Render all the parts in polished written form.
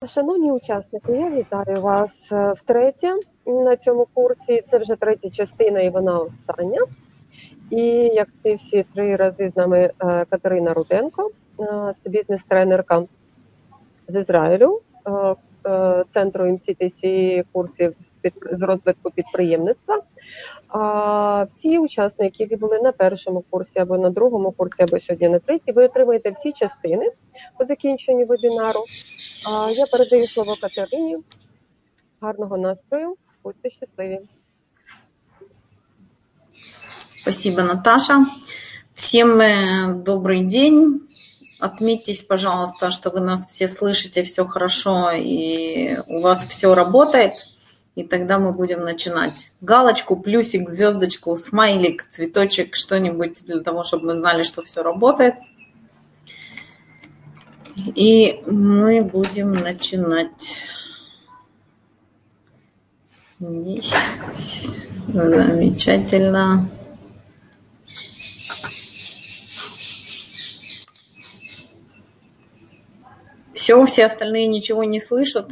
Шановні учасники, я вітаю вас втретє на цьому курсі. Це вже третя частина і вона остання. І як і всі 3 рази з нами Катерина Руденко, це бізнес-тренерка з Ізраїлю, центру MCTC курсів з розвитку підприємництва. Всі учасники, які були на першому курсі, або на другому курсі, або сьогодні на третій, ви отримаєте всі частини по закінченню вебінару. Я передаю слово Катерині. Гарного настрою, будьте щасливі. Спасибо, Наташа. Всем добрый день. Отметьтесь, пожалуйста, что вы нас все слышите, все хорошо и у вас все работает. И тогда мы будем начинать. Галочку, плюсик, звездочку, смайлик, цветочек, что-нибудь для того, чтобы мы знали, что все работает. И мы будем начинать. Есть. Замечательно. Все остальные ничего не слышат.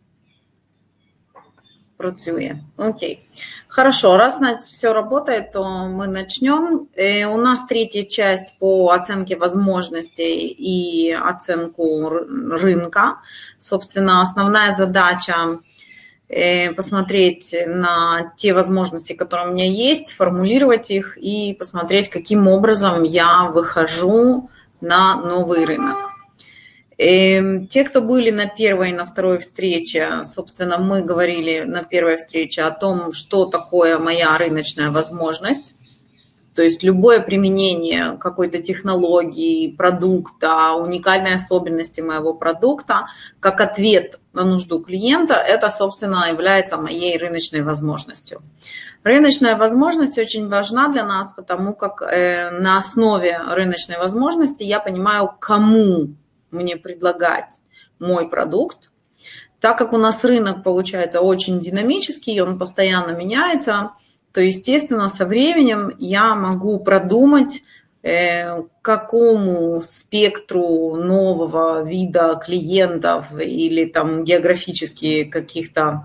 Працює. Окей. Хорошо, раз все работает, то мы начнем. У нас третья часть по оценке возможностей и оценку рынка. Собственно, основная задача посмотреть на те возможности, которые у меня есть, сформулировать их и посмотреть, каким образом я выхожу на новый рынок. Те, кто были на первой и на второй встрече, собственно, мы говорили на первой встрече о том, что такое моя рыночная возможность. То есть любое применение какой-то технологии, продукта, уникальной особенности моего продукта, как ответ на нужду клиента, это, собственно, является моей рыночной возможностью. Рыночная возможность очень важна для нас, потому как на основе рыночной возможности я понимаю, кому мне предлагать мой продукт. Так как у нас рынок получается очень динамический, он постоянно меняется, то, естественно, со временем я могу продумать, какому спектру нового вида клиентов или там географически каких-то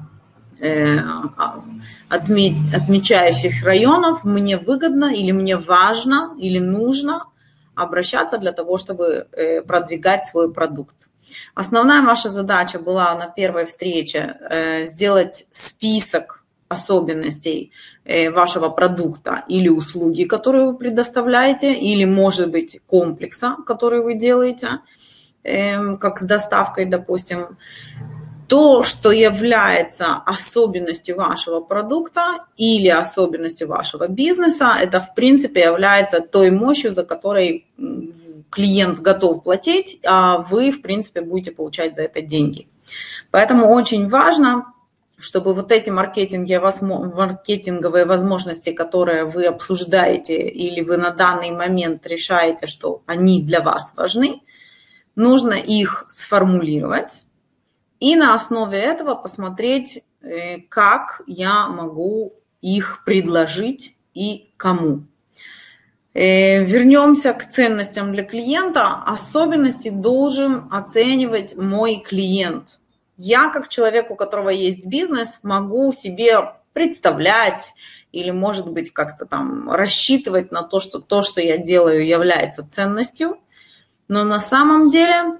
отмечающих районов мне выгодно или мне важно или нужно обращаться для того, чтобы продвигать свой продукт. Основная ваша задача была на первой встрече сделать список особенностей вашего продукта или услуги, которые вы предоставляете, или, может быть, комплекса, который вы делаете, как с доставкой, допустим. То, что является особенностью вашего продукта или особенностью вашего бизнеса, это, в принципе, является той мощью, за которой клиент готов платить, а вы, в принципе, будете получать за это деньги. Поэтому очень важно, чтобы вот эти маркетинговые возможности, которые вы обсуждаете или вы на данный момент решаете, что они для вас важны, нужно их сформулировать. И на основе этого посмотреть, как я могу их предложить и кому. Вернемся к ценностям для клиента. Особенности должен оценивать мой клиент. Я, как человек, у которого есть бизнес, могу себе представлять или, может быть, как-то там рассчитывать на то, что я делаю, является ценностью. Но на самом деле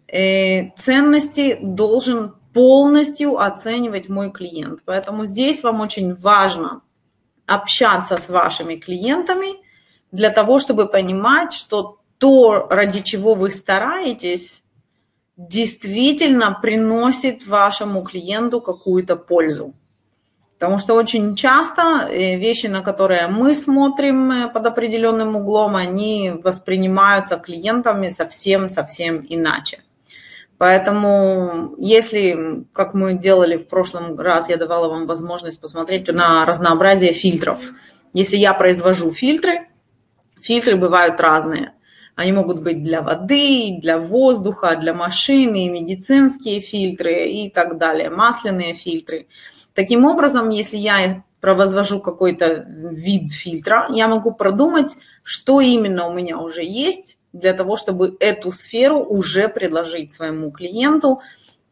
ценности должен полностью оценивать мой клиент. Поэтому здесь вам очень важно общаться с вашими клиентами для того, чтобы понимать, что то, ради чего вы стараетесь, действительно приносит вашему клиенту какую-то пользу. Потому что очень часто вещи, на которые мы смотрим под определенным углом, они воспринимаются клиентами совсем иначе. Поэтому, если, как мы делали в прошлом раз, я давала вам возможность посмотреть на разнообразие фильтров. Если я произвожу фильтры бывают разные. Они могут быть для воды, для воздуха, для машины, медицинские фильтры и так далее, масляные фильтры. Таким образом, если я возвожу какой-то вид фильтра, я могу продумать, что именно у меня уже есть, для того, чтобы эту сферу уже предложить своему клиенту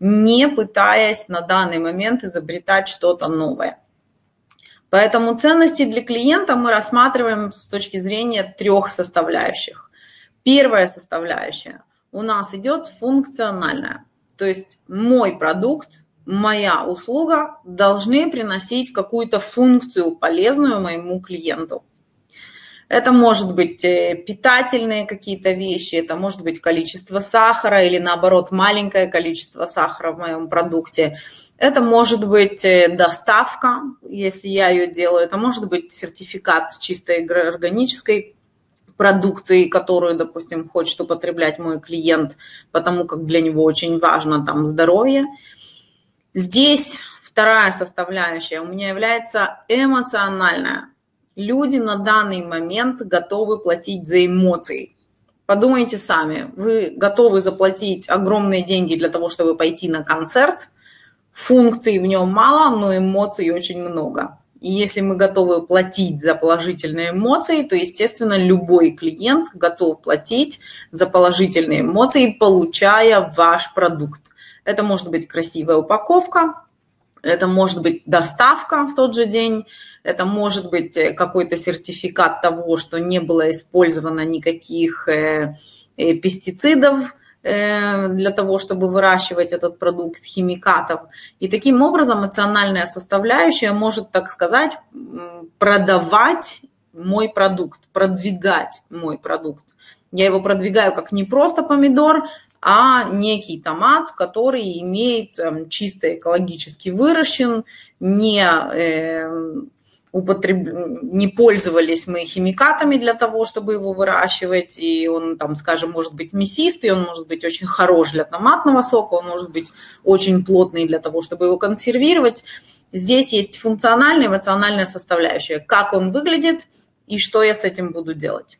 не пытаясь на данный момент изобретать что-то новое. Поэтому ценности для клиента мы рассматриваем с точки зрения 3 составляющих. Первая составляющая у нас идет функциональная. То есть мой продукт, моя услуга должны приносить какую-то функцию полезную моему клиенту. Это может быть питательные какие-то вещи, это может быть количество сахара или наоборот маленькое количество сахара в моем продукте. Это может быть доставка, если я ее делаю, это может быть сертификат чистой органической продукции, которую, допустим, хочет употреблять мой клиент, потому как для него очень важно там здоровье. Здесь вторая составляющая у меня является эмоциональная. Люди на данный момент готовы платить за эмоции. Подумайте сами, вы готовы заплатить огромные деньги для того, чтобы пойти на концерт, функций в нем мало, но эмоций очень много. И если мы готовы платить за положительные эмоции, то, естественно, любой клиент готов платить за положительные эмоции, получая ваш продукт. Это может быть красивая упаковка, это может быть доставка в тот же день, это может быть какой-то сертификат того, что не было использовано никаких пестицидов для того, чтобы выращивать этот продукт, химикатов. И таким образом эмоциональная составляющая может, так сказать, продавать мой продукт, продвигать мой продукт. Я его продвигаю как не просто помидор, а некий томат, который имеет чисто экологически выращен, не пользовались мы химикатами для того, чтобы его выращивать, и он там, скажем, может быть мясистый, он может быть очень хорош для томатного сока, он может быть очень плотный для того, чтобы его консервировать. Здесь есть функциональная, эмоциональная составляющая, как он выглядит и что я с этим буду делать.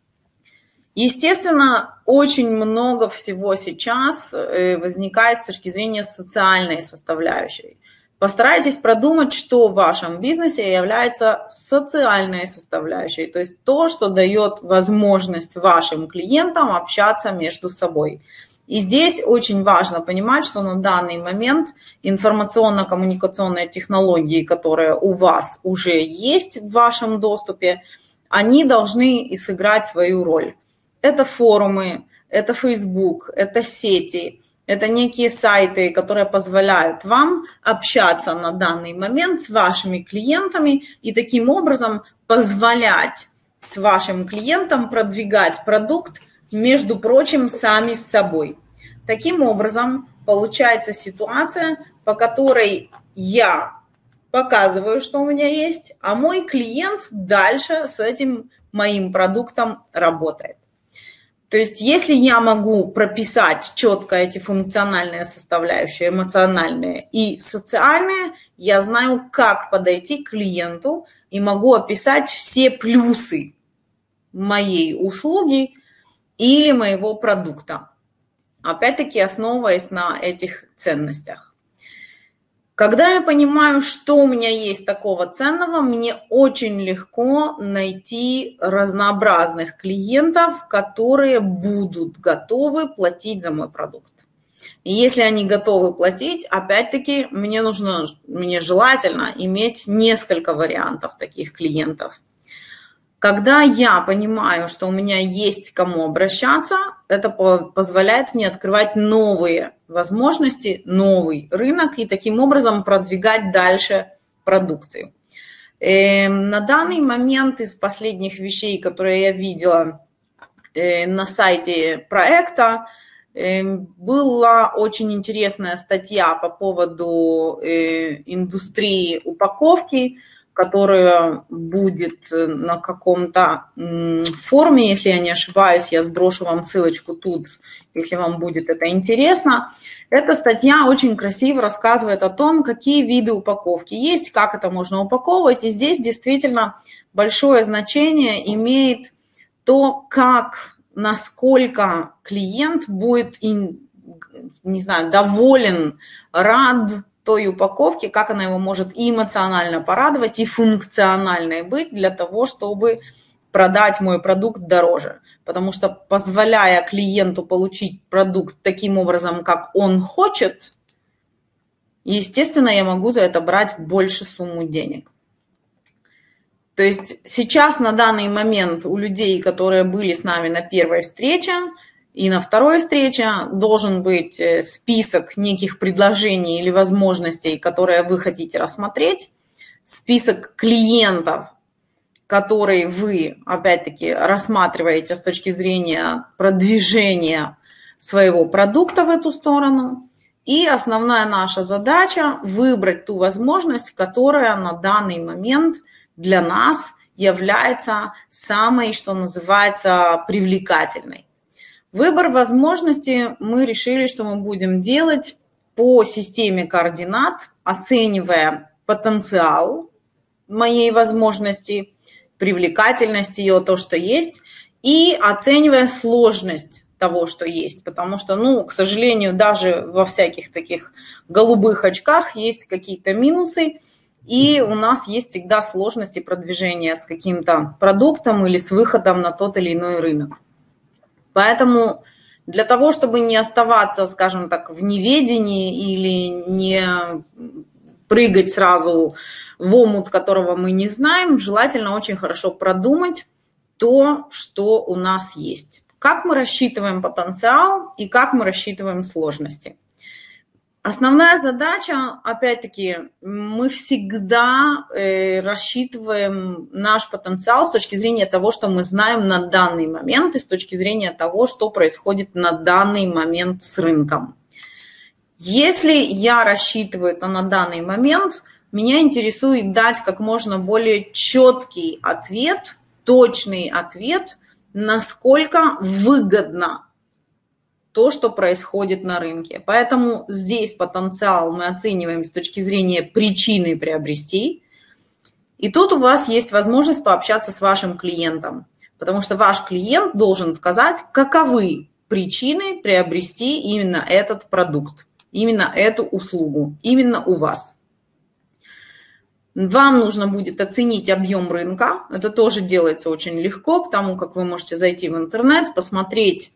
Естественно, очень много всего сейчас возникает с точки зрения социальной составляющей. Постарайтесь продумать, что в вашем бизнесе является социальной составляющей, то есть то, что дает возможность вашим клиентам общаться между собой. И здесь очень важно понимать, что на данный момент информационно-коммуникационные технологии, которые у вас уже есть в вашем доступе, они должны и сыграть свою роль. Это форумы, это Facebook, это сети, это некие сайты, которые позволяют вам общаться на данный момент с вашими клиентами и таким образом позволять с вашим клиентом продвигать продукт, между прочим, сами с собой. Таким образом, получается ситуация, по которой я показываю, что у меня есть, а мой клиент дальше с этим моим продуктом работает. То есть если я могу прописать четко эти функциональные составляющие, эмоциональные и социальные, я знаю, как подойти к клиенту и могу описать все плюсы моей услуги или моего продукта. Опять-таки основываясь на этих ценностях. Когда я понимаю, что у меня есть такого ценного, мне очень легко найти разнообразных клиентов, которые будут готовы платить за мой продукт. И если они готовы платить, опять-таки мне желательно иметь несколько вариантов таких клиентов. Когда я понимаю, что у меня есть к кому обращаться, это позволяет мне открывать новые возможности, новый рынок и таким образом продвигать дальше продукцию. На данный момент из последних вещей, которые я видела на сайте проекта, была очень интересная статья по поводу индустрии упаковки, которая будет на каком-то форуме, если я не ошибаюсь, я сброшу вам ссылочку тут, если вам будет это интересно. Эта статья очень красиво рассказывает о том, какие виды упаковки есть, как это можно упаковывать. И здесь действительно большое значение имеет то, насколько клиент будет, не знаю, доволен, рад той упаковки, как она его может и эмоционально порадовать, и функциональной быть для того, чтобы продать мой продукт дороже. Потому что, позволяя клиенту получить продукт таким образом, как он хочет, И, естественно, я могу за это брать больше сумму денег. То есть сейчас на данный момент у людей, которые были с нами на первой встрече и на второй встрече, должен быть список неких предложений или возможностей, которые вы хотите рассмотреть, список клиентов, которые вы, опять-таки, рассматриваете с точки зрения продвижения своего продукта в эту сторону. И основная наша задача – выбрать ту возможность, которая на данный момент для нас является самой, что называется, привлекательной. Выбор возможности мы решили, что мы будем делать по системе координат, оценивая потенциал моей возможности, привлекательность ее, то, что есть, и оценивая сложность того, что есть. Потому что, к сожалению, даже во всяких таких голубых очках есть какие-то минусы, и у нас есть всегда сложности продвижения с каким-то продуктом или с выходом на тот или иной рынок. Поэтому для того, чтобы не оставаться, скажем так, в неведении или не прыгать сразу в омут, которого мы не знаем, желательно очень хорошо продумать то, что у нас есть. Как мы рассчитываем потенциал и как мы рассчитываем сложности. Основная задача, опять-таки, мы всегда рассчитываем наш потенциал с точки зрения того, что мы знаем на данный момент и с точки зрения того, что происходит на данный момент с рынком. Если я рассчитываю это на данный момент, меня интересует дать как можно более четкий ответ, точный ответ, насколько выгодно то, что происходит на рынке. Поэтому здесь потенциал мы оцениваем с точки зрения причины приобрести. И тут у вас есть возможность пообщаться с вашим клиентом, потому что ваш клиент должен сказать, каковы причины приобрести именно этот продукт, именно эту услугу, именно у вас. Вам нужно будет оценить объем рынка. Это тоже делается очень легко, потому как вы можете зайти в интернет, посмотреть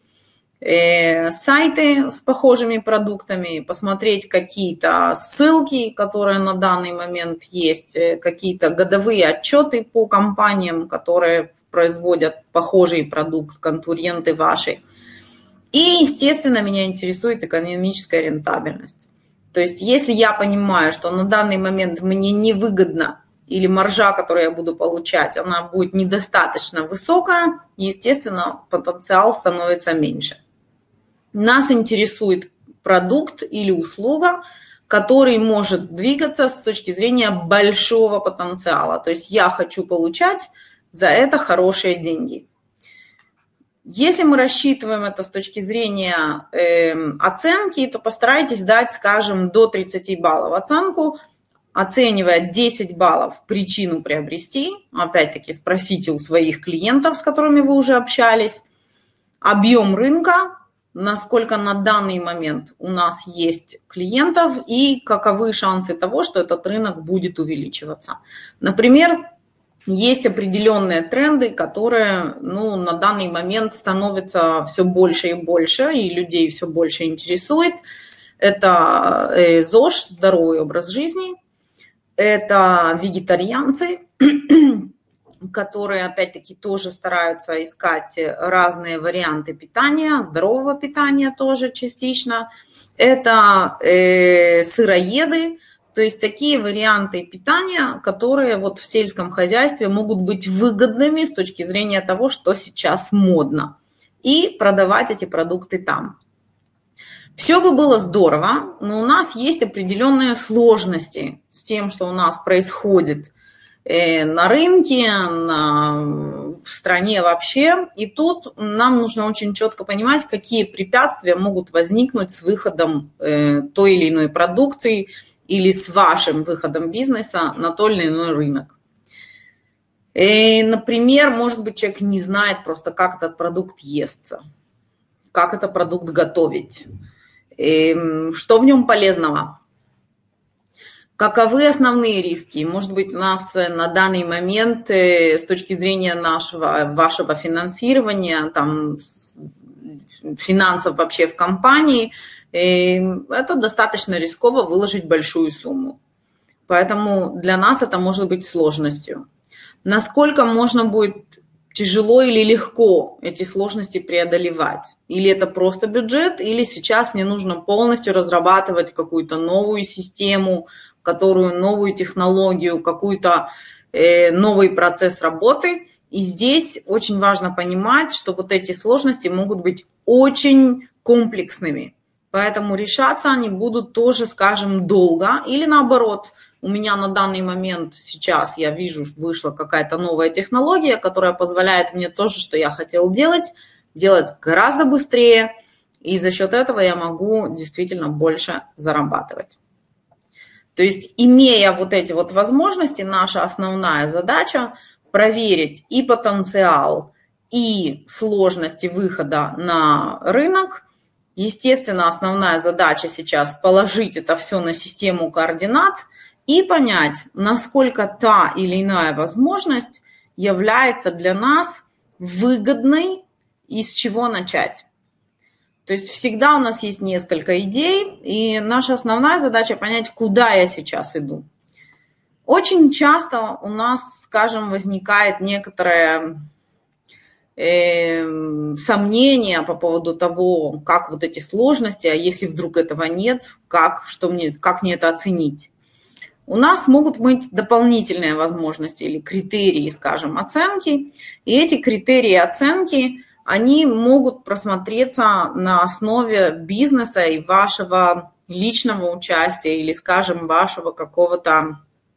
сайты с похожими продуктами, посмотреть какие-то ссылки, которые на данный момент есть, какие-то годовые отчеты по компаниям, которые производят похожий продукт, конкуренты ваши. И, естественно, меня интересует экономическая рентабельность. То есть, если я понимаю, что на данный момент мне невыгодно или маржа, которую я буду получать, она будет недостаточно высокая, естественно, потенциал становится меньше. Нас интересует продукт или услуга, который может двигаться с точки зрения большого потенциала. То есть я хочу получать за это хорошие деньги. Если мы рассчитываем это с точки зрения оценки, то постарайтесь дать, скажем, до 30 баллов оценку, оценивая 10 баллов причину приобрести. Опять-таки спросите у своих клиентов, с которыми вы уже общались, объем рынка, насколько на данный момент у нас есть клиентов и каковы шансы того, что этот рынок будет увеличиваться. Например, есть определенные тренды, которые на данный момент становятся все больше и больше, и людей все больше интересует. Это ЗОЖ, здоровый образ жизни, это вегетарианцы, которые, опять-таки, тоже стараются искать разные варианты питания, здорового питания тоже частично. Это сыроеды, то есть такие варианты питания, которые вот в сельском хозяйстве могут быть выгодными с точки зрения того, что сейчас модно, и продавать эти продукты там. Все бы было здорово, но у нас есть определенные сложности с тем, что у нас происходит на рынке, в стране вообще. И тут нам нужно очень четко понимать, какие препятствия могут возникнуть с выходом той или иной продукции или с вашим выходом бизнеса на тот или иной рынок. И, например, может быть, человек не знает просто, как этот продукт естся, как этот продукт готовить, что в нем полезного. Каковы основные риски? Может быть, у нас на данный момент с точки зрения вашего финансирования, финансов вообще в компании, И это достаточно рисково выложить большую сумму. Поэтому для нас это может быть сложностью. Насколько можно будет тяжело или легко эти сложности преодолевать? Или это просто бюджет, или сейчас мне нужно полностью разрабатывать какую-то новую систему, новую технологию, какой-то новый процесс работы. И здесь очень важно понимать, что вот эти сложности могут быть очень комплексными. Поэтому решаться они будут тоже, скажем, долго. Или наоборот, у меня на данный момент сейчас, я вижу, вышла какая-то новая технология, которая позволяет мне то же, что я хотел делать гораздо быстрее. И за счет этого я могу действительно больше зарабатывать. То есть, имея вот эти вот возможности, наша основная задача проверить и потенциал, и сложности выхода на рынок. Естественно, основная задача сейчас положить это все на систему координат и понять, насколько та или иная возможность является для нас выгодной и с чего начать. То есть всегда у нас есть несколько идей, и наша основная задача понять, куда я сейчас иду. Очень часто у нас, скажем, возникает некоторое сомнение по поводу того, как вот эти сложности, а если вдруг этого нет, как мне это оценить. У нас могут быть дополнительные возможности или критерии, скажем, оценки, и эти критерии оценки, они могут просмотреться на основе бизнеса и вашего личного участия или, скажем, вашего какого-то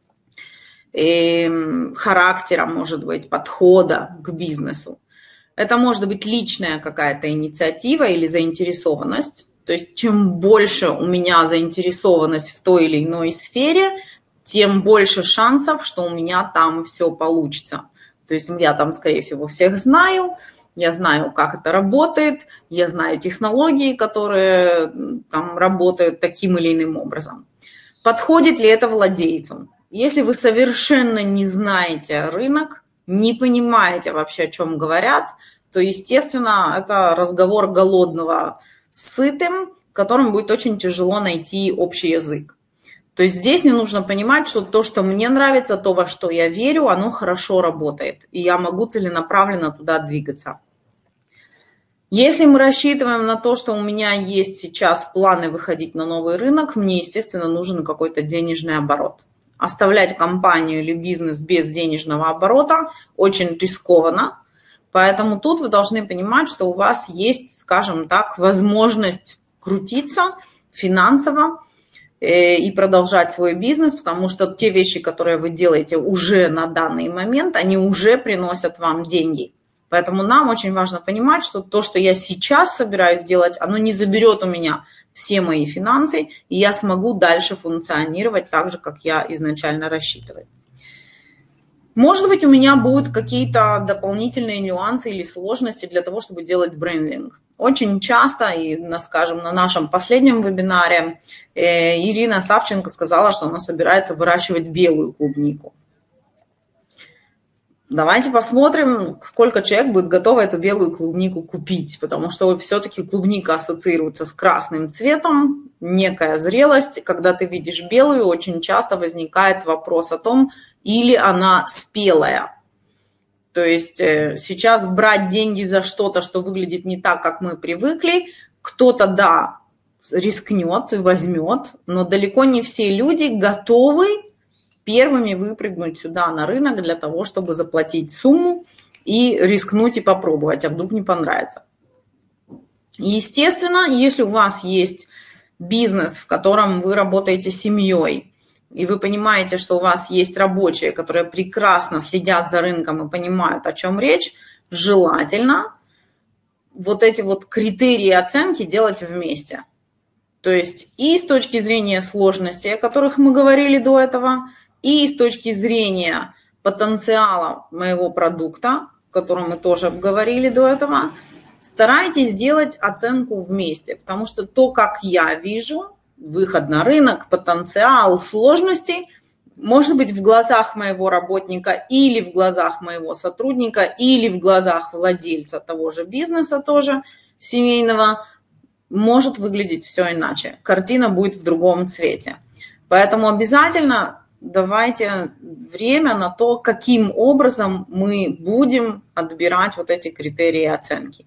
характера, может быть, подхода к бизнесу. Это может быть личная какая-то инициатива или заинтересованность. То есть чем больше у меня заинтересованность в той или иной сфере, тем больше шансов, что у меня там все получится. То есть я там, скорее всего, всех знаю, я знаю, как это работает, я знаю технологии, которые там работают таким или иным образом. Подходит ли это владельцу? Если вы совершенно не знаете рынок, не понимаете вообще, о чем говорят, то, естественно, это разговор голодного с сытым, которым будет очень тяжело найти общий язык. То есть здесь мне нужно понимать, что то, что мне нравится, то, во что я верю, оно хорошо работает, и я могу целенаправленно туда двигаться. Если мы рассчитываем на то, что у меня есть сейчас планы выходить на новый рынок, мне, естественно, нужен какой-то денежный оборот. Оставлять компанию или бизнес без денежного оборота очень рискованно, поэтому тут вы должны понимать, что у вас есть, скажем так, возможность крутиться финансово и продолжать свой бизнес, потому что те вещи, которые вы делаете уже на данный момент, они уже приносят вам деньги. Поэтому нам очень важно понимать, что то, что я сейчас собираюсь делать, оно не заберет у меня все мои финансы, и я смогу дальше функционировать так же, как я изначально рассчитываю. Может быть, у меня будут какие-то дополнительные нюансы или сложности для того, чтобы делать брендинг. Очень часто, и, скажем, на нашем последнем вебинаре Ирина Савченко сказала, что она собирается выращивать белую клубнику. Давайте посмотрим, сколько человек будет готов эту белую клубнику купить, потому что все-таки клубника ассоциируется с красным цветом, некая зрелость. Когда ты видишь белую, очень часто возникает вопрос о том, или она спелая. То есть сейчас брать деньги за что-то, что выглядит не так, как мы привыкли, кто-то, да, рискнет и возьмет, но далеко не все люди готовы первыми выпрыгнуть сюда на рынок для того, чтобы заплатить сумму и рискнуть и попробовать, а вдруг не понравится. Естественно, если у вас есть бизнес, в котором вы работаете с семьей, и вы понимаете, что у вас есть рабочие, которые прекрасно следят за рынком и понимают, о чем речь, желательно вот эти вот критерии оценки делать вместе. То есть и с точки зрения сложностей, о которых мы говорили до этого, и с точки зрения потенциала моего продукта, о котором мы тоже говорили до этого, старайтесь делать оценку вместе, потому что то, как я вижу, выход на рынок, потенциал, сложности, может быть в глазах моего работника или в глазах моего сотрудника, или в глазах владельца того же бизнеса, тоже семейного, может выглядеть все иначе. Картина будет в другом цвете. Поэтому обязательно давайте время на то, каким образом мы будем отбирать вот эти критерии оценки.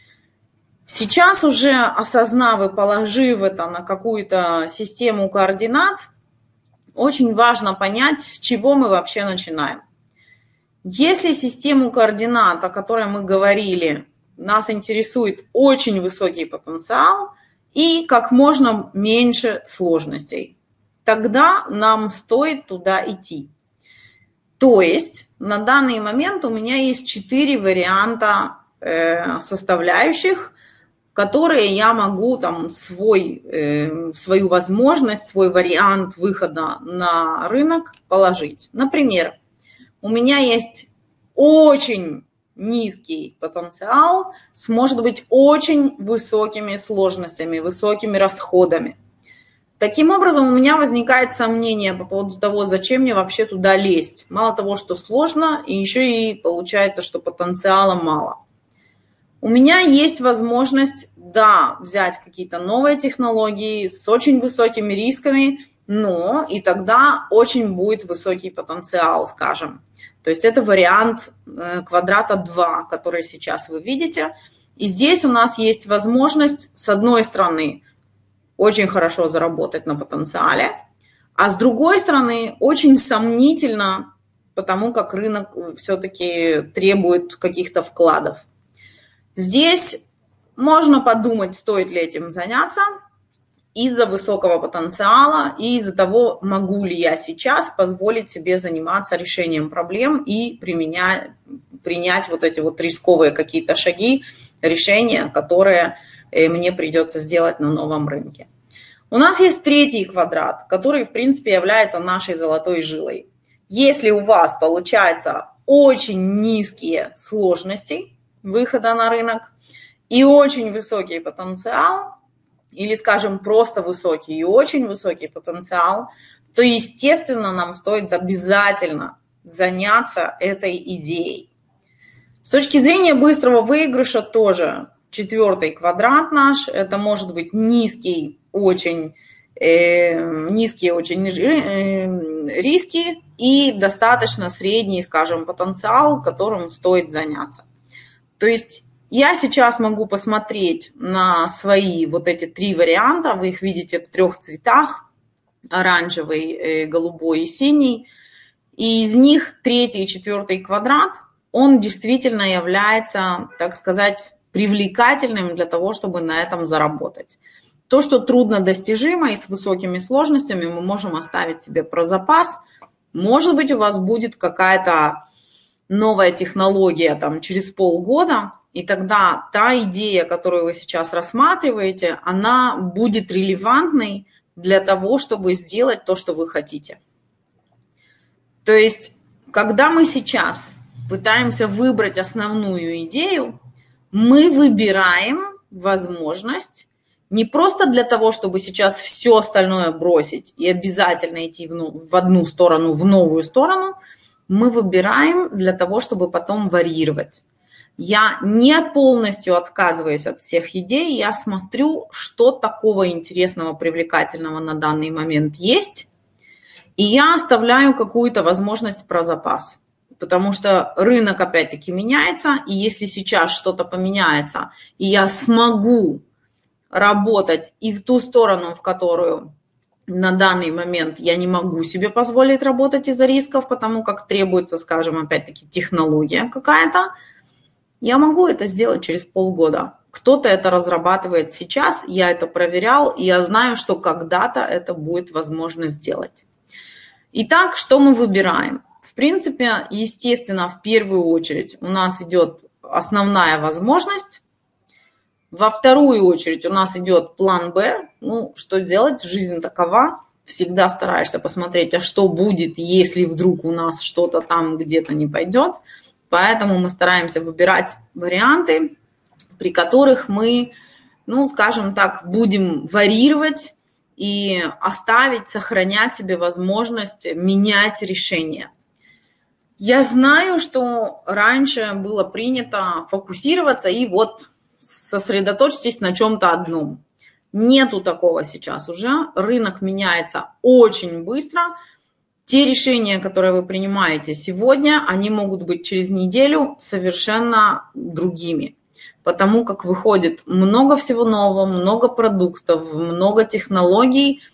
Сейчас уже осознав и положив это на какую-то систему координат, очень важно понять, с чего мы вообще начинаем. Если систему координат, о которой мы говорили, нас интересует очень высокий потенциал и как можно меньше сложностей, тогда нам стоит туда идти. То есть на данный момент у меня есть 4 варианта составляющих, которые я могу там свою возможность, свой вариант выхода на рынок положить. Например, у меня есть очень низкий потенциал с, может быть, очень высокими сложностями, высокими расходами. Таким образом, у меня возникает сомнение по поводу того, зачем мне вообще туда лезть. Мало того, что сложно, и еще и получается, что потенциала мало. У меня есть возможность, да, взять какие-то новые технологии с очень высокими рисками, но и тогда очень будет высокий потенциал, скажем. То есть это вариант квадрата 2, который сейчас вы видите. И здесь у нас есть возможность, с одной стороны, очень хорошо заработать на потенциале, а с другой стороны, очень сомнительно, потому как рынок все-таки требует каких-то вкладов. Здесь можно подумать, стоит ли этим заняться из-за высокого потенциала и из-за того, могу ли я сейчас позволить себе заниматься решением проблем и принять вот эти вот рисковые какие-то шаги, решения, которые мне придется сделать на новом рынке. У нас есть 3-й квадрат, который, в принципе, является нашей золотой жилой. Если у вас получается очень низкие сложности выхода на рынок и очень высокий потенциал, или, скажем, просто высокий и очень высокий потенциал, то, естественно, нам стоит обязательно заняться этой идеей. С точки зрения быстрого выигрыша тоже 4-й квадрат наш, это может быть низкие очень риски и достаточно средний, скажем, потенциал, которым стоит заняться. То есть я сейчас могу посмотреть на свои вот эти 3 варианта, вы их видите в 3 цветах, оранжевый, голубой и синий, и из них 3-й и 4-й квадрат, он действительно является, так сказать, привлекательным для того, чтобы на этом заработать. То, что труднодостижимо и с высокими сложностями, мы можем оставить себе про запас. Может быть, у вас будет какая-то новая технология там, через полгода, и тогда та идея, которую вы сейчас рассматриваете, она будет релевантной для того, чтобы сделать то, что вы хотите. То есть, когда мы сейчас пытаемся выбрать основную идею, мы выбираем возможность не просто для того, чтобы сейчас все остальное бросить и обязательно идти в одну сторону, в новую сторону, мы выбираем для того, чтобы потом варьировать. Я не полностью отказываюсь от всех идей, я смотрю, что такого интересного, привлекательного на данный момент есть, и я оставляю какую-то возможность про запас. Потому что рынок опять-таки меняется, и если сейчас что-то поменяется, и я смогу работать и в ту сторону, в которую на данный момент я не могу себе позволить работать из-за рисков, потому как требуется, скажем, опять-таки технология какая-то, я могу это сделать через полгода. Кто-то это разрабатывает сейчас, я это проверял, и я знаю, что когда-то это будет возможно сделать. Итак, что мы выбираем? В принципе, естественно, в первую очередь у нас идет основная возможность. Во вторую очередь у нас идет план Б. Ну, что делать? Жизнь такова. Всегда стараешься посмотреть, а что будет, если вдруг у нас что-то там где-то не пойдет. Поэтому мы стараемся выбирать варианты, при которых мы, ну, скажем так, будем варьировать и оставить, сохранять себе возможность менять решения. Я знаю, что раньше было принято фокусироваться и вот сосредоточьтесь на чем-то одном. Нету такого сейчас уже. Рынок меняется очень быстро. Те решения, которые вы принимаете сегодня, они могут быть через неделю совершенно другими. Потому как выходит много всего нового, много продуктов, много технологий,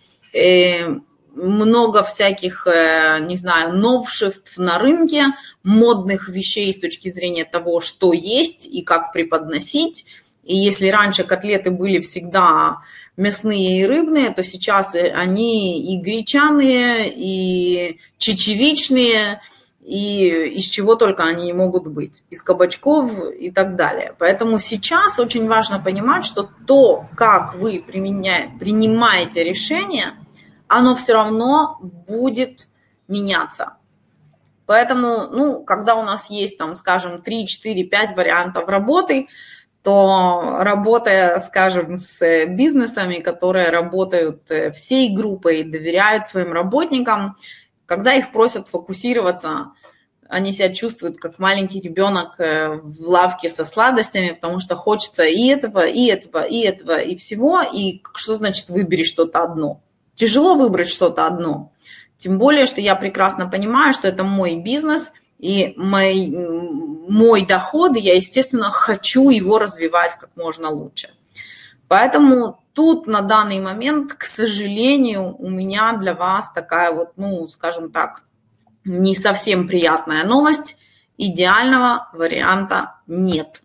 много всяких, не знаю, новшеств на рынке, модных вещей с точки зрения того, что есть и как преподносить. И если раньше котлеты были всегда мясные и рыбные, то сейчас они и гречаные, и чечевичные, и из чего только они не могут быть, из кабачков и так далее. Поэтому сейчас очень важно понимать, что то, как вы принимаете решение, оно все равно будет меняться. Поэтому, когда у нас есть, там, скажем, 3, 4, 5 вариантов работы, то работая, скажем, с бизнесами, которые работают всей группой, доверяют своим работникам, когда их просят фокусироваться, они себя чувствуют как маленький ребенок в лавке со сладостями, потому что хочется и этого, и этого, и этого, и всего. И что значит выбери что-то одно? Тяжело выбрать что-то одно. Тем более, что я прекрасно понимаю, что это мой бизнес и мой доход, и я, естественно, хочу его развивать как можно лучше. Поэтому тут на данный момент, к сожалению, у меня для вас такая вот, скажем так, не совсем приятная новость. Идеального варианта нет.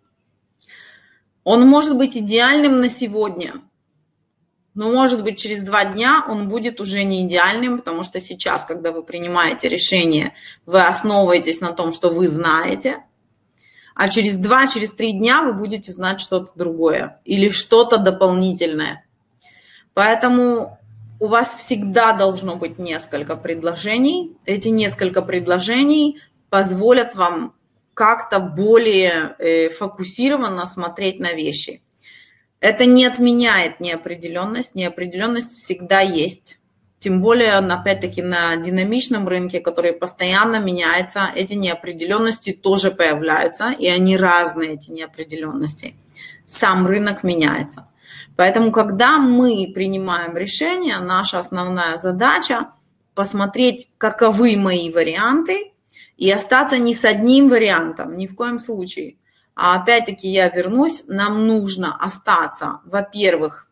Он может быть идеальным на сегодня, но, может быть, через 2 дня он будет уже не идеальным, потому что сейчас, когда вы принимаете решение, вы основываетесь на том, что вы знаете, а через 2, через 3 дня вы будете знать что-то другое или что-то дополнительное. Поэтому у вас всегда должно быть несколько предложений. Эти несколько предложений позволят вам как-то более фокусированно смотреть на вещи. Это не отменяет неопределенность. Неопределенность всегда есть. Тем более, опять-таки, на динамичном рынке, который постоянно меняется, эти неопределенности тоже появляются, и они разные, эти неопределенности. Сам рынок меняется. Поэтому, когда мы принимаем решение, наша основная задача посмотреть, каковы мои варианты, и остаться не с одним вариантом, ни в коем случае. А опять-таки я вернусь, нам нужно остаться, во-первых,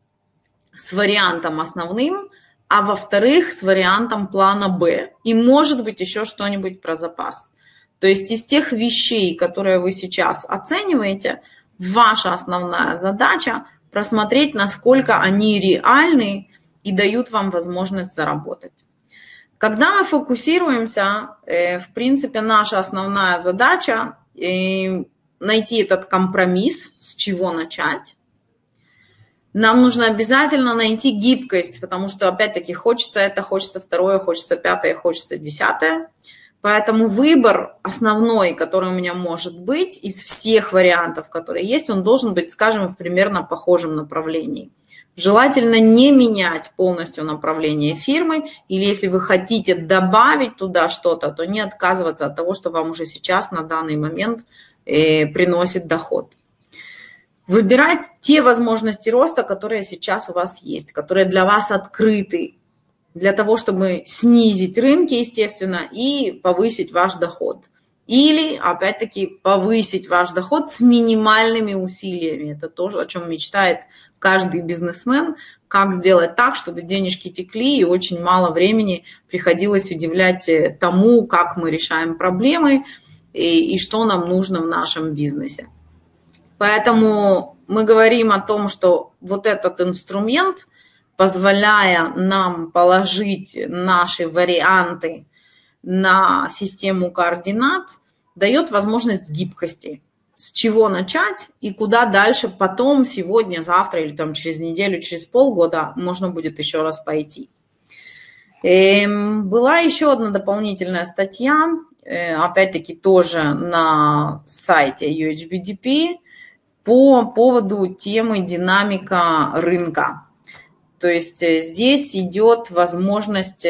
с вариантом основным, а во-вторых, с вариантом плана Б. И может быть еще что-нибудь про запас. То есть из тех вещей, которые вы сейчас оцениваете, ваша основная задача просмотреть, насколько они реальны и дают вам возможность заработать. Когда мы фокусируемся, в принципе, наша основная задача найти этот компромисс, с чего начать. Нам нужно обязательно найти гибкость, потому что, опять-таки, хочется это, хочется второе, хочется пятое, хочется 10. Поэтому выбор основной, который у меня может быть из всех вариантов, которые есть, он должен быть, скажем, в примерно похожем направлении. Желательно не менять полностью направление фирмы, или если вы хотите добавить туда что-то, то не отказываться от того, что вам уже сейчас на данный момент приносит доход. Выбирать те возможности роста, которые сейчас у вас есть, которые для вас открыты, для того, чтобы снизить рынки, естественно, и повысить ваш доход. Или, опять-таки, повысить ваш доход с минимальными усилиями. Это то, о чем мечтает каждый бизнесмен, как сделать так, чтобы денежки текли и очень мало времени приходилось удивлять тому, как мы решаем проблемы и что нам нужно в нашем бизнесе. Поэтому мы говорим о том, что вот этот инструмент, позволяя нам положить наши варианты на систему координат, дает возможность гибкости. С чего начать и куда дальше потом, сегодня, завтра или там через неделю, через полгода можно будет еще раз пойти. Была еще одна дополнительная статья, опять-таки тоже на сайте UHBDP, по поводу темы динамика рынка. То есть здесь идет возможность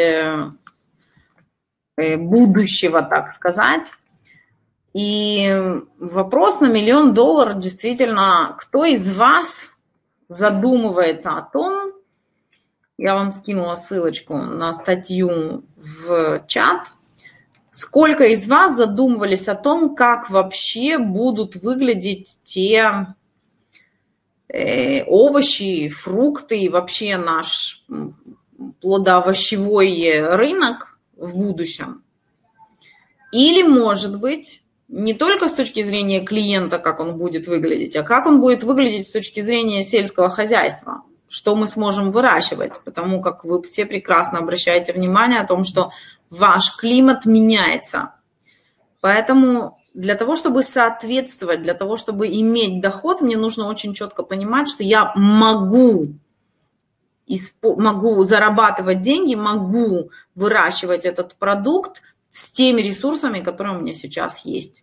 будущего, так сказать. И вопрос на $1 000 000 действительно, кто из вас задумывается о том, я вам скинула ссылочку на статью в чат, сколько из вас задумывались о том, как вообще будут выглядеть те овощи, фрукты и вообще наш плодоовощевой рынок в будущем. Или, может быть, не только с точки зрения клиента, как он будет выглядеть, а как он будет выглядеть с точки зрения сельского хозяйства, что мы сможем выращивать, потому как вы все прекрасно обращаете внимание о том, что ваш климат меняется. Поэтому для того, чтобы соответствовать, для того, чтобы иметь доход, мне нужно очень четко понимать, что я могу зарабатывать деньги, могу выращивать этот продукт с теми ресурсами, которые у меня сейчас есть.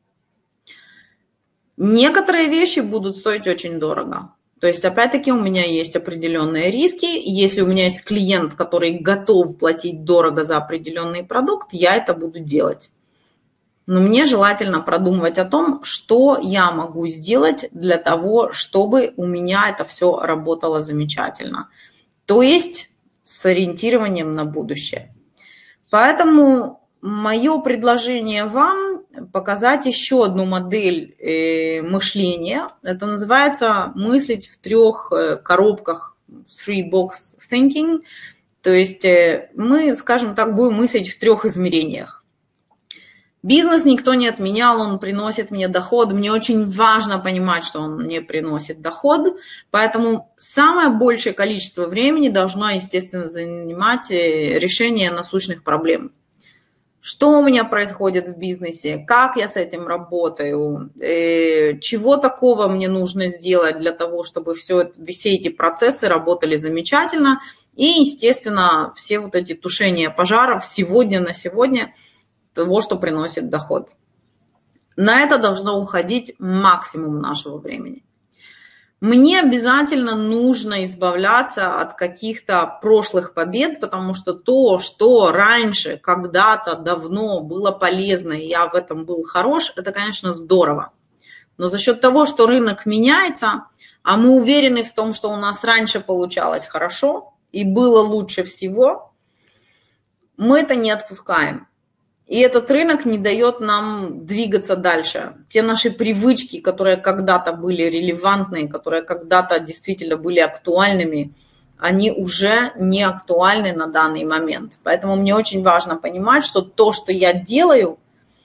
Некоторые вещи будут стоить очень дорого. То есть, опять-таки, у меня есть определенные риски. Если у меня есть клиент, который готов платить дорого за определенный продукт, я это буду делать. Но мне желательно продумывать о том, что я могу сделать для того, чтобы у меня это все работало замечательно. То есть с ориентированием на будущее. Поэтому мое предложение вам показать еще одну модель мышления. Это называется мыслить в 3 коробках, three box thinking. То есть мы, скажем так, будем мыслить в 3 измерениях. Бизнес никто не отменял, он приносит мне доход. Мне очень важно понимать, что он мне приносит доход. Поэтому самое большее количество времени должно, естественно, занимать решение насущных проблем. Что у меня происходит в бизнесе, как я с этим работаю, чего такого мне нужно сделать для того, чтобы все эти процессы работали замечательно. И, естественно, все вот эти тушения пожаров сегодня на сегодня того, что приносит доход. На это должно уходить максимум нашего времени. Мне обязательно нужно избавляться от каких-то прошлых побед, потому что то, что раньше, когда-то, давно было полезно, и я в этом был хорош, это, конечно, здорово. Но за счет того, что рынок меняется, а мы уверены в том, что у нас раньше получалось хорошо и было лучше всего, мы это не отпускаем. И этот рынок не дает нам двигаться дальше. Те наши привычки, которые когда-то были релевантны, которые когда-то действительно были актуальными, они уже не актуальны на данный момент. Поэтому мне очень важно понимать, что то, что я делаю,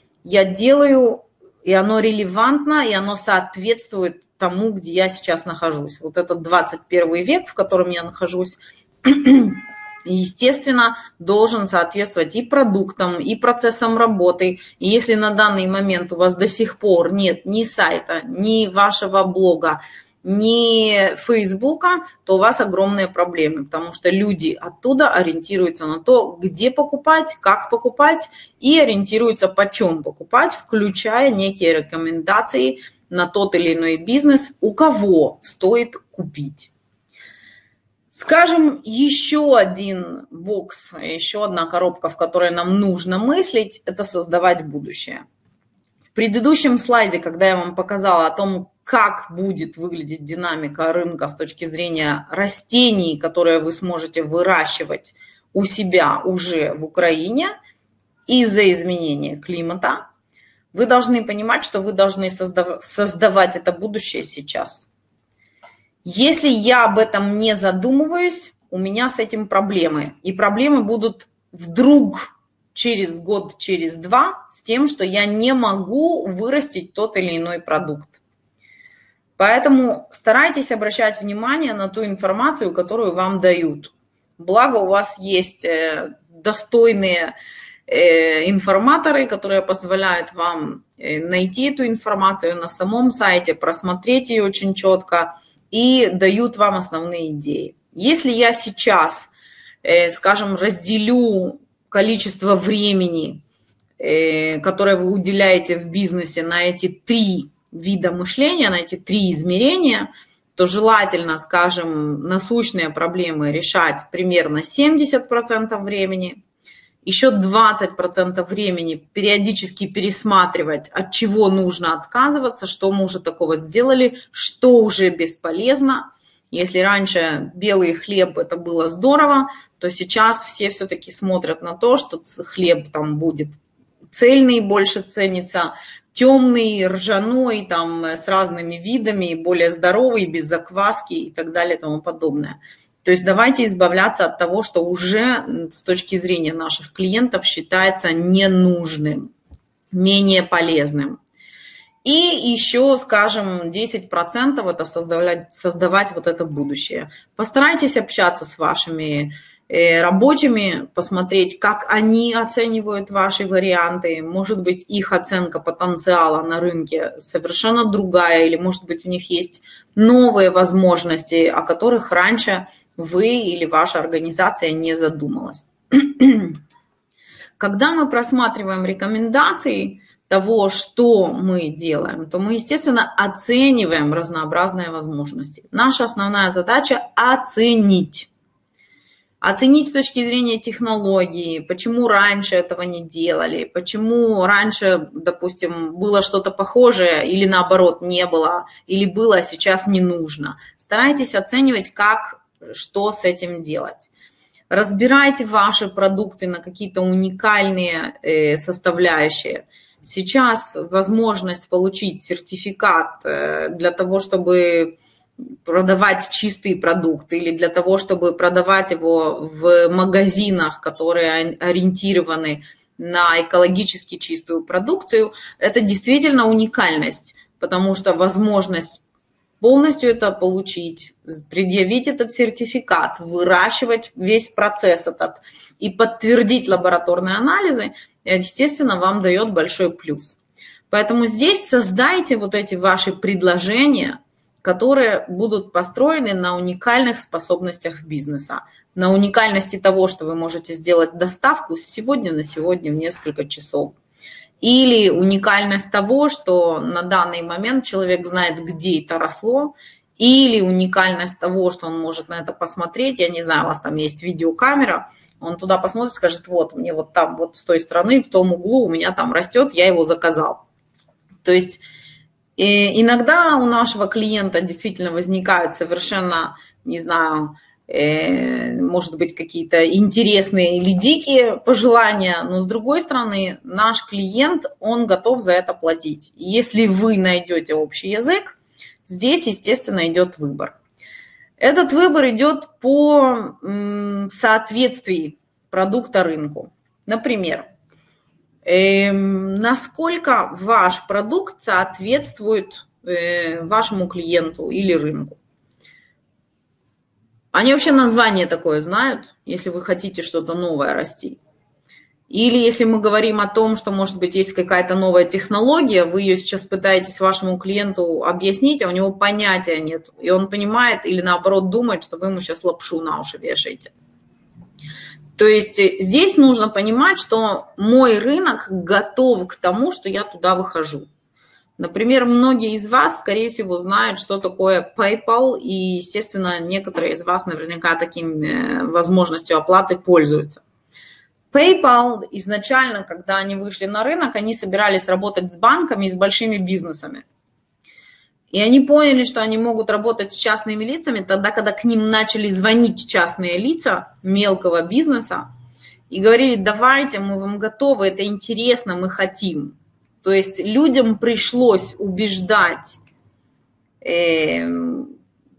и оно релевантно, и оно соответствует тому, где я сейчас нахожусь. Вот этот 21 век, в котором я нахожусь, естественно, должен соответствовать и продуктам, и процессам работы. И если на данный момент у вас до сих пор нет ни сайта, ни вашего блога, ни Фейсбука, то у вас огромные проблемы, потому что люди оттуда ориентируются на то, где покупать, как покупать, и ориентируются, почем покупать, включая некие рекомендации на тот или иной бизнес, у кого стоит купить. Скажем, еще один бокс, еще одна коробка, в которой нам нужно мыслить, это создавать будущее. В предыдущем слайде, когда я вам показала о том, как будет выглядеть динамика рынка с точки зрения растений, которые вы сможете выращивать у себя уже в Украине из-за изменения климата, вы должны понимать, что вы должны создавать это будущее сейчас. Если я об этом не задумываюсь, у меня с этим проблемы. И проблемы будут вдруг через год, через 2 с тем, что я не могу вырастить тот или иной продукт. Поэтому старайтесь обращать внимание на ту информацию, которую вам дают. Благо у вас есть достойные информаторы, которые позволяют вам найти эту информацию на самом сайте, просмотреть ее очень четко, и дают вам основные идеи. Если я сейчас, скажем, разделю количество времени, которое вы уделяете в бизнесе на эти 3 вида мышления, на эти 3 измерения, то желательно, скажем, насущные проблемы решать примерно 70% времени, еще 20% времени периодически пересматривать, от чего нужно отказываться, что мы уже такого сделали, что уже бесполезно, Если раньше белый хлеб это было здорово, то сейчас все-таки смотрят на то, что хлеб там будет цельный, больше ценится, темный, ржаной, там, с разными видами, более здоровый, без закваски и так далее и тому подобное. То есть давайте избавляться от того, что уже с точки зрения наших клиентов считается ненужным, менее полезным. И еще, скажем, 10% это создавать вот это будущее. Постарайтесь общаться с вашими рабочими, посмотреть, как они оценивают ваши варианты. Может быть, их оценка потенциала на рынке совершенно другая, или, может быть, у них есть новые возможности, о которых раньше вы или ваша организация не задумалась. Когда мы просматриваем рекомендации того, что мы делаем, то мы, естественно, оцениваем разнообразные возможности. Наша основная задача – оценить. Оценить с точки зрения технологии, почему раньше этого не делали, почему раньше, допустим, было что-то похожее или наоборот не было, или было, а сейчас не нужно. Старайтесь оценивать, что с этим делать. Разбирайте ваши продукты на какие-то уникальные составляющие. Сейчас возможность получить сертификат для того, чтобы продавать чистый продукт или для того, чтобы продавать его в магазинах, которые ориентированы на экологически чистую продукцию, это действительно уникальность, потому что возможность полностью это получить, предъявить этот сертификат, выращивать весь процесс этот и подтвердить лабораторные анализы, естественно, вам дает большой плюс. Поэтому здесь создайте вот эти ваши предложения, которые будут построены на уникальных способностях бизнеса, на уникальности того, что вы можете сделать доставку с сегодня на сегодня в несколько часов. Или уникальность того, что на данный момент человек знает, где это росло, или уникальность того, что он может на это посмотреть. Я не знаю, у вас там есть видеокамера, он туда посмотрит, скажет, вот мне вот там, вот с той стороны, в том углу у меня там растет, я его заказал. То есть иногда у нашего клиента действительно возникают совершенно, не знаю, может быть, какие-то интересные или дикие пожелания, но с другой стороны, наш клиент, он готов за это платить. И если вы найдете общий язык, здесь, естественно, идет выбор. Этот выбор идет по соответствии продукта рынку. Например, насколько ваш продукт соответствует вашему клиенту или рынку. Они вообще название такое знают, если вы хотите что-то новое расти. Или если мы говорим о том, что, может быть, есть какая-то новая технология, вы ее сейчас пытаетесь вашему клиенту объяснить, а у него понятия нет. И он понимает или, наоборот, думает, что вы ему сейчас лапшу на уши вешаете. То есть здесь нужно понимать, что мой рынок готов к тому, что я туда выхожу. Например, многие из вас, скорее всего, знают, что такое PayPal, и, естественно, некоторые из вас наверняка таким возможностью оплаты пользуются. PayPal изначально, когда они вышли на рынок, они собирались работать с банками и с большими бизнесами. И они поняли, что они могут работать с частными лицами тогда, когда к ним начали звонить частные лица мелкого бизнеса и говорили, давайте, мы вам готовы, это интересно, мы хотим. То есть людям пришлось убеждать PayPal,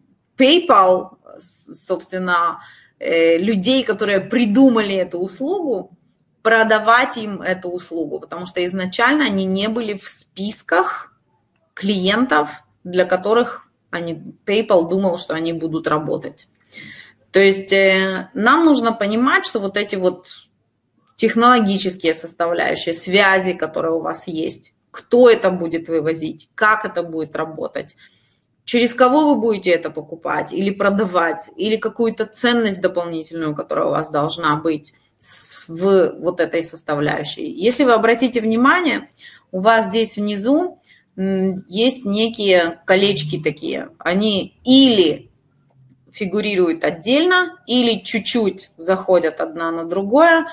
собственно, людей, которые придумали эту услугу, продавать им эту услугу, потому что изначально они не были в списках клиентов, для которых PayPal думал, что они будут работать. То есть нам нужно понимать, что вот эти вот технологические составляющие, связи, которые у вас есть, кто это будет вывозить, как это будет работать, через кого вы будете это покупать или продавать, или какую-то ценность дополнительную, которая у вас должна быть в вот этой составляющей. Если вы обратите внимание, у вас здесь внизу есть некие колечки такие. Они или фигурируют отдельно, или чуть-чуть заходят одна на другое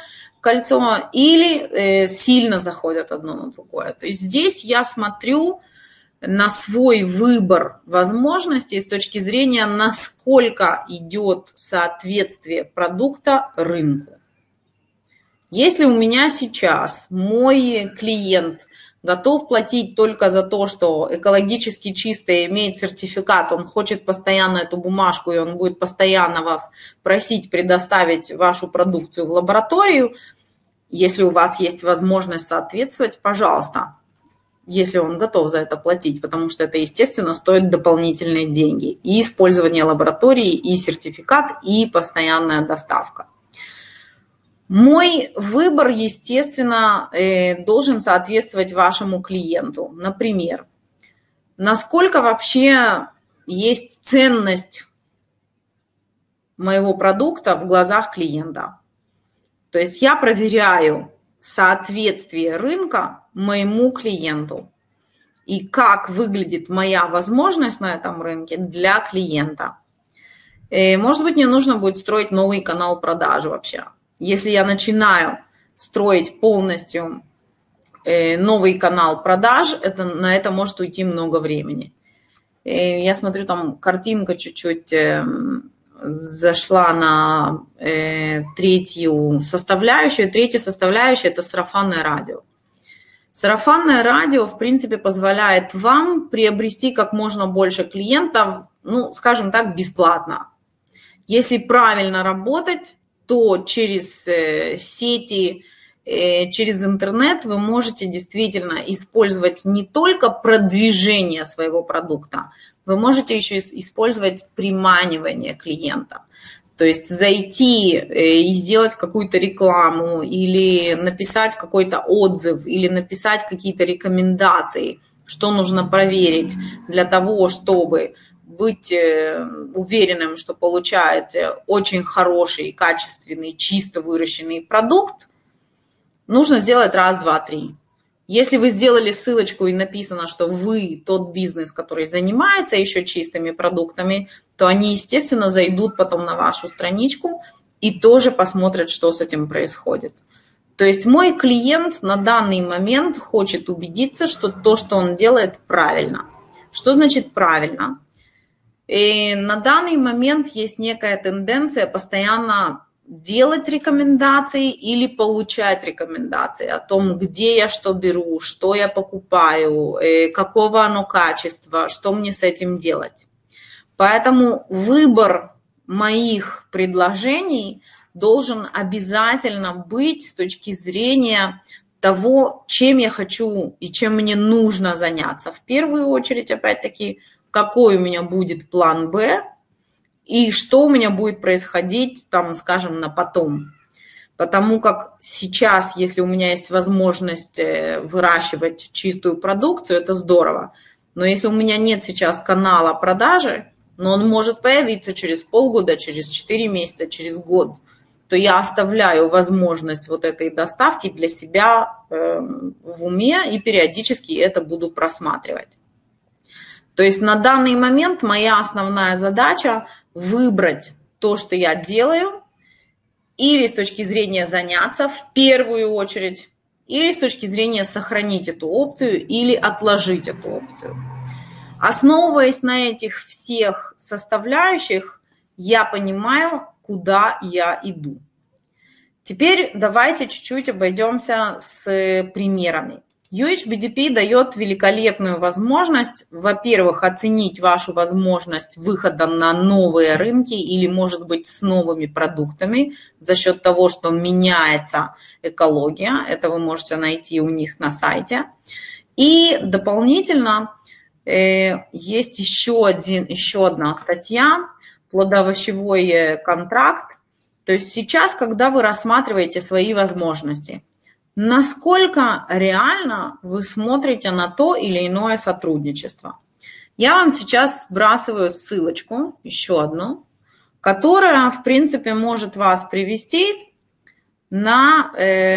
кольцо, или сильно заходят одно на другое. То есть здесь я смотрю на свой выбор возможностей с точки зрения, насколько идет соответствие продукта рынку. Если у меня сейчас мой клиент готов платить только за то, что экологически чистое имеет сертификат, он хочет постоянно эту бумажку, и он будет постоянно вас просить предоставить вашу продукцию в лабораторию, если у вас есть возможность соответствовать, пожалуйста, если он готов за это платить, потому что это, естественно, стоит дополнительные деньги. И использование лаборатории, и сертификат, и постоянная доставка. Мой выбор, естественно, должен соответствовать вашему клиенту. Например, насколько вообще есть ценность моего продукта в глазах клиента. То есть я проверяю соответствие рынка моему клиенту и как выглядит моя возможность на этом рынке для клиента. Может быть, мне нужно будет строить новый канал продажи вообще. Если я начинаю строить полностью новый канал продаж, на это может уйти много времени. Я смотрю, там картинка чуть-чуть зашла на третью составляющую. Третья составляющая – это сарафанное радио. Сарафанное радио, в принципе, позволяет вам приобрести как можно больше клиентов, ну, скажем так, бесплатно. Если правильно работать, то через сети, через интернет вы можете действительно использовать не только продвижение своего продукта, вы можете еще использовать приманивание клиента. То есть зайти и сделать какую-то рекламу, или написать какой-то отзыв, или написать какие-то рекомендации, что нужно проверить для того, чтобы быть уверенным, что получаете очень хороший, качественный, чисто выращенный продукт, нужно сделать раз, два, три. Если вы сделали ссылочку и написано, что вы тот бизнес, который занимается еще чистыми продуктами, то они, естественно, зайдут потом на вашу страничку и тоже посмотрят, что с этим происходит. То есть мой клиент на данный момент хочет убедиться, что то, что он делает, правильно. Что значит правильно? И на данный момент есть некая тенденция постоянно делать рекомендации или получать рекомендации о том, где я что беру, что я покупаю, какого оно качества, что мне с этим делать. Поэтому выбор моих предложений должен обязательно быть с точки зрения того, чем я хочу и чем мне нужно заняться. В первую очередь, опять-таки, какой у меня будет план «Б», и что у меня будет происходить, там, скажем, на потом. Потому как сейчас, если у меня есть возможность выращивать чистую продукцию, это здорово. Но если у меня нет сейчас канала продажи, но он может появиться через полгода, через 4 месяца, через год, то я оставляю возможность вот этой доставки для себя в уме и периодически это буду просматривать. То есть на данный момент моя основная задача – выбрать то, что я делаю, или с точки зрения заняться в первую очередь, или с точки зрения сохранить эту опцию или отложить эту опцию. Основываясь на этих всех составляющих, я понимаю, куда я иду. Теперь давайте чуть-чуть обойдемся с примерами. UHBDP дает великолепную возможность, во-первых, оценить вашу возможность выхода на новые рынки или, может быть, с новыми продуктами за счет того, что меняется экология. Это вы можете найти у них на сайте. И дополнительно есть еще одна статья «Плодоовощевой контракт». То есть сейчас, когда вы рассматриваете свои возможности, насколько реально вы смотрите на то или иное сотрудничество. Я вам сейчас сбрасываю ссылочку, еще одну, которая, в принципе, может вас привести на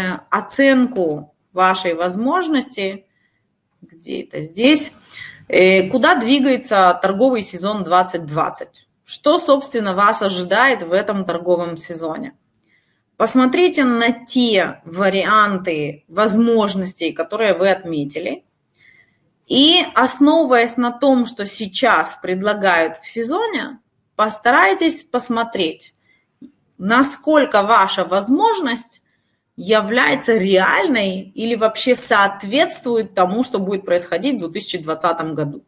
оценку вашей возможности, где это здесь, куда двигается торговый сезон 2020. Что, собственно, вас ожидает в этом торговом сезоне? Посмотрите на те варианты возможностей, которые вы отметили, И основываясь на том, что сейчас предлагают в сезоне, постарайтесь посмотреть, насколько ваша возможность является реальной или вообще соответствует тому, что будет происходить в 2020 году.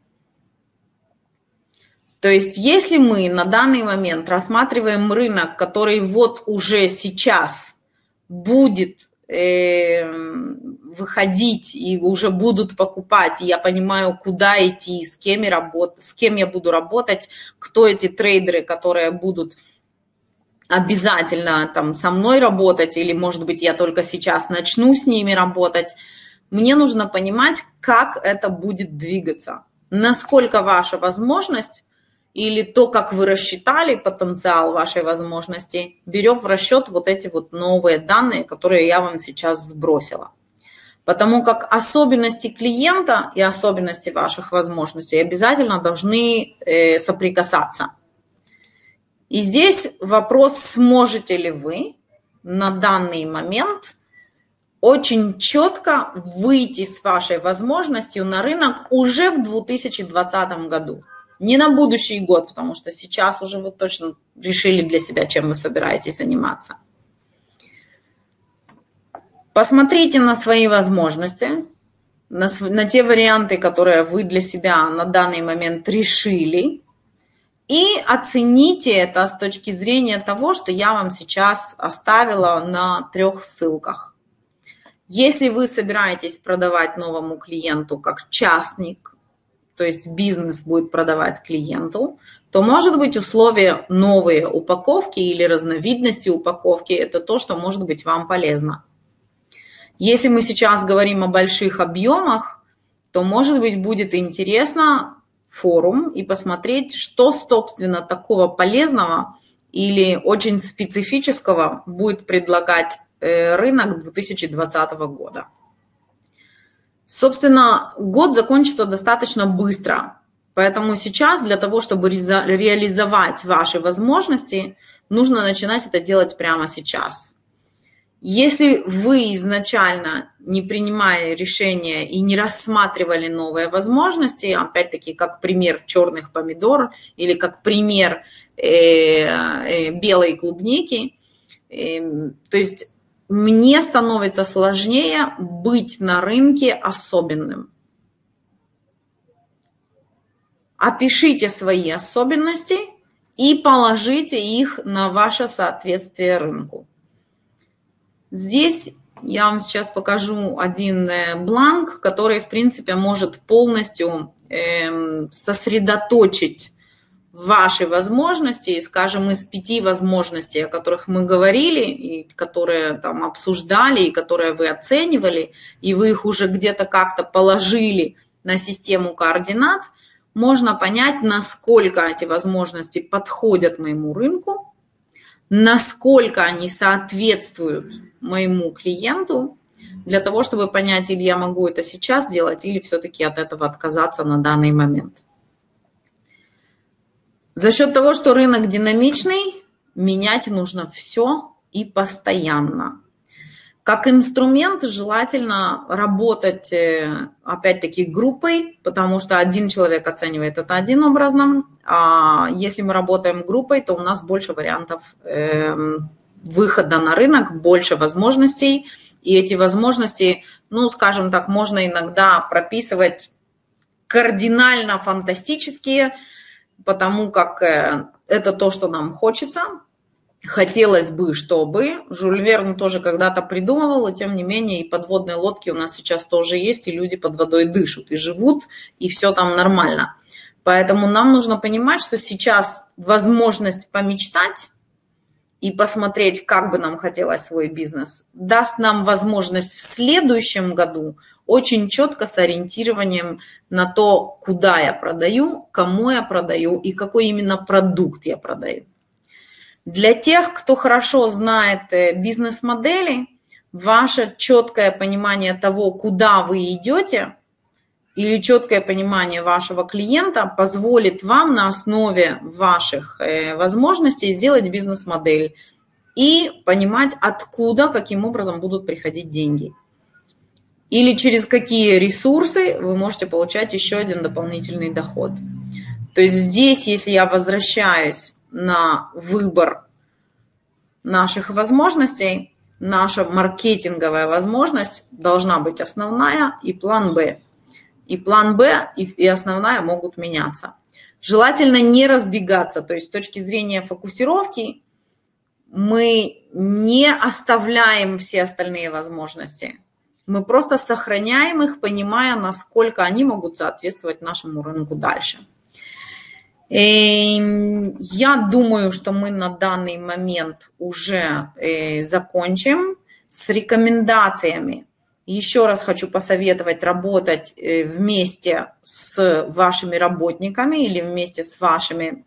То есть если мы на данный момент рассматриваем рынок, который вот уже сейчас будет выходить и уже будут покупать, и я понимаю, куда идти, с кем я буду работать, кто эти трейдеры, которые будут обязательно там со мной работать, или, может быть, я только сейчас начну с ними работать. Мне нужно понимать, как это будет двигаться, насколько ваша возможность или то, как вы рассчитали потенциал вашей возможности, берет в расчет вот эти вот новые данные, которые я вам сейчас сбросила. Потому как особенности клиента и особенности ваших возможностей обязательно должны соприкасаться. И здесь вопрос, сможете ли вы на данный момент очень четко выйти с вашей возможностью на рынок уже в 2020 году. Не на будущий год, потому что сейчас уже вы точно решили для себя, чем вы собираетесь заниматься. Посмотрите на свои возможности, на те варианты, которые вы для себя на данный момент решили, и оцените это с точки зрения того, что я вам сейчас оставила на 3 ссылках. Если вы собираетесь продавать новому клиенту как частник, то есть бизнес будет продавать клиенту, то, может быть, условия новые упаковки или разновидности упаковки – это то, что может быть вам полезно. Если мы сейчас говорим о больших объемах, то, может быть, будет интересно форум и посмотреть, что, собственно, такого полезного или очень специфического будет предлагать рынок 2020 года. Собственно, год закончится достаточно быстро, поэтому сейчас для того, чтобы реализовать ваши возможности, нужно начинать это делать прямо сейчас. Если вы изначально не принимали решения и не рассматривали новые возможности, опять-таки, как пример черных помидор или как пример белой клубники, то есть мне становится сложнее быть на рынке особенным. Опишите свои особенности и положите их на ваше соответствие рынку. Здесь я вам сейчас покажу один бланк, который, в принципе, может полностью сосредоточить ваши возможности, и, скажем, из 5 возможностей, о которых мы говорили, и которые там обсуждали, и которые вы оценивали, и вы их уже где-то как-то положили на систему координат, можно понять, насколько эти возможности подходят моему рынку, насколько они соответствуют моему клиенту, для того, чтобы понять, или я могу это сейчас делать, или все-таки от этого отказаться на данный момент. За счет того, что рынок динамичный, менять нужно все и постоянно. Как инструмент желательно работать, опять-таки, группой, потому что один человек оценивает это одним образом, а если мы работаем группой, то у нас больше вариантов выхода на рынок, больше возможностей, и эти возможности, ну, скажем так, можно иногда прописывать кардинально фантастические, потому как это то, что нам хочется. Хотелось бы, чтобы. Жюль Верн тоже когда-то придумывал, и тем не менее и подводные лодки у нас сейчас тоже есть, и люди под водой дышат, и живут, и все там нормально. Поэтому нам нужно понимать, что сейчас возможность помечтать и посмотреть, как бы нам хотелось свой бизнес, даст нам возможность в следующем году очень четко с ориентированием на то, куда я продаю, кому я продаю и какой именно продукт я продаю. Для тех, кто хорошо знает бизнес-модели, ваше четкое понимание того, куда вы идете, или четкое понимание вашего клиента позволит вам на основе ваших возможностей сделать бизнес-модель и понимать, откуда, каким образом будут приходить деньги. или через какие ресурсы вы можете получать еще один дополнительный доход. То есть здесь, если я возвращаюсь на выбор наших возможностей, наша маркетинговая возможность должна быть основная и план Б. И план Б, и основная могут меняться. Желательно не разбегаться, то есть с точки зрения фокусировки мы не оставляем все остальные возможности. Мы просто сохраняем их, понимая, насколько они могут соответствовать нашему рынку дальше. Я думаю, что мы на данный момент уже закончим с рекомендациями. Еще раз хочу посоветовать работать вместе с вашими работниками или вместе с вашей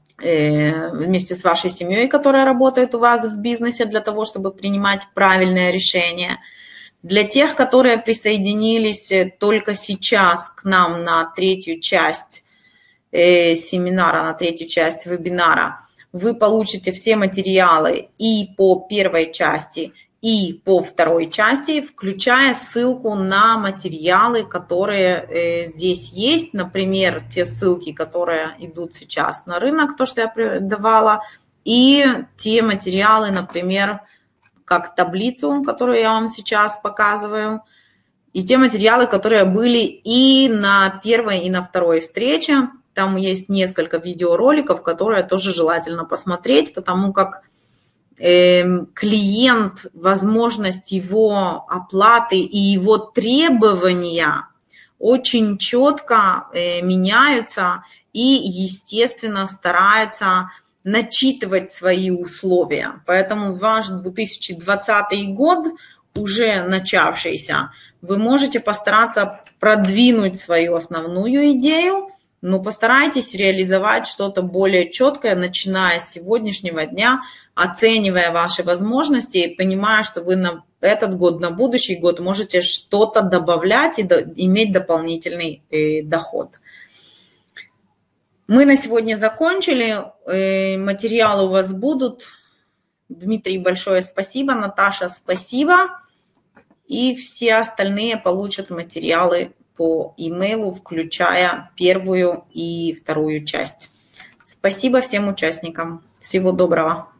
семьей, которая работает у вас в бизнесе, для того, чтобы принимать правильное решение. Для тех, которые присоединились только сейчас к нам на третью часть семинара, на третью часть вебинара, вы получите все материалы и по первой части, и по второй части, включая ссылку на материалы, которые здесь есть. Например, те ссылки, которые идут сейчас на рынок, то, что я давала, и те материалы, например, как таблицу, которую я вам сейчас показываю, и те материалы, которые были и на первой, и на второй встрече. Там есть несколько видеороликов, которые тоже желательно посмотреть, потому как клиент, возможность его оплаты и его требования очень четко меняются и, естественно, стараются начитывать свои условия. Поэтому ваш 2020 год, уже начавшийся, вы можете постараться продвинуть свою основную идею, но постарайтесь реализовать что-то более четкое, начиная с сегодняшнего дня, оценивая ваши возможности и понимая, что вы на этот год, на будущий год можете что-то добавлять и иметь дополнительный доход. Мы на сегодня закончили. Материалы у вас будут. Дмитрий, большое спасибо. Наташа, спасибо. И все остальные получат материалы по имейлу, включая первую и вторую часть. Спасибо всем участникам. Всего доброго.